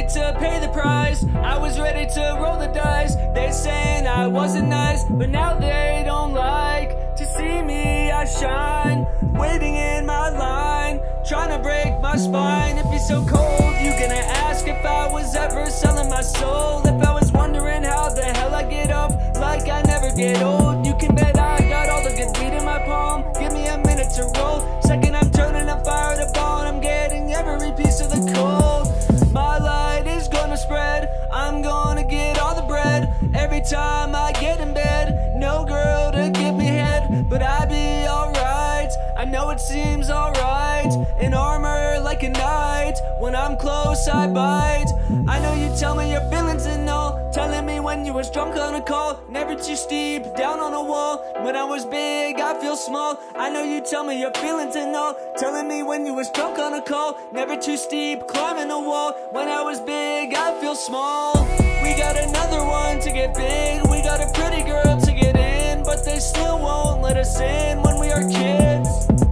to pay the price. I was ready to roll the dice. They saying I wasn't nice, but now they don't like to see me, I shine. Waiting in my line, trying to break my spine. If you're so cold, you gonna ask if I was ever selling my soul. If I was wondering how the hell I get up, like I never get old. You can bet I got all the good weed in my palm. Give me a minute to roll. Second I'm turning the fire to bone. I'm getting every piece of the coal. My light is gonna spread. I'm gonna get all the bread. Every time I get in bed, no girl to give me head, but I be alright. I know it seems alright, in armor like a knight. When I'm close I bite. I know you tell me your feelings and all, telling me when you was drunk on a call. Never too steep, down on a wall. When I was big, I feel small. I know you tell me your feelings and all, telling me when you was drunk on a call. Never too steep, climbing a wall. When I was big, I feel small. We got another one to get big. We got a pretty girl to get in, but they still won't let us in when we are kids.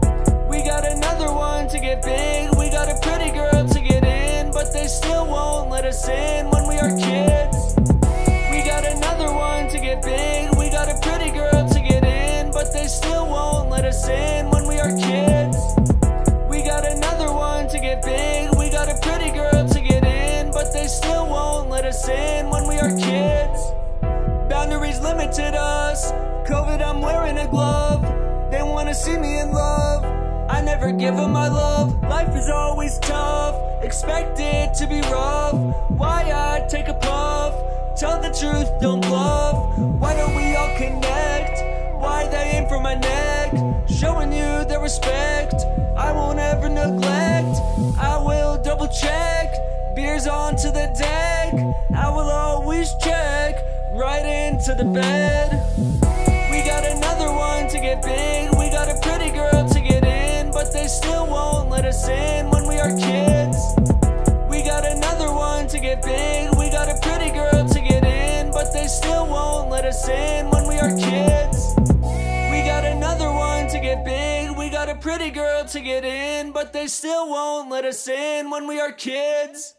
We got another one to get big. We got a pretty girl to get in, but they still won't let us in when we are kids. We got another one to get big. We got a pretty girl to get in, but they still won't let us in when we are kids. We got another one to get big. We got a pretty girl to get in, but they still won't let us in when we are kids. Boundaries limited us. COVID, I'm wearing a glove. They wanna see me in love. I never give them my love. Life is always tough, expect it to be rough. Why I take a puff? Tell the truth, don't bluff. Why don't we all connect? Why they aim for my neck? Showing you their respect, I won't ever neglect. I will double check, beers onto the deck. I will always check, right into the bed. We got another one to get big. We got a pretty girl to get in, but they still won't let us in when we are kids. We got another one to get big. We got a pretty girl to get in, but they still won't let us in when we are kids. We got another one to get big. We got a pretty girl to get in, but they still won't let us in when we are kids.